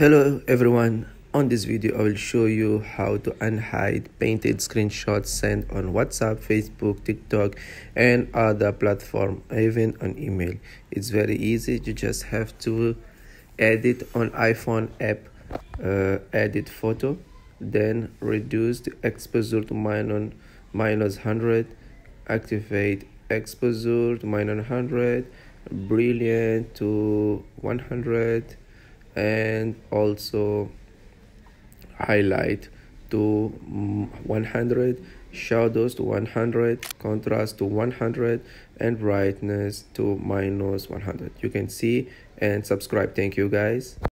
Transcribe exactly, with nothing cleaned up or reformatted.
Hello everyone, on this video I will show you how to unhide painted screenshots sent on WhatsApp, Facebook, TikTok and other platform, even on email. It's very easy. You just have to edit on iPhone app, uh, edit photo, then reduce the exposure to minus minus one hundred, activate exposure to minus one hundred, brilliant to one hundred, and also highlight to one hundred, shadows to one hundred, contrast to one hundred, and brightness to minus one hundred. You can see and subscribe. Thank you guys.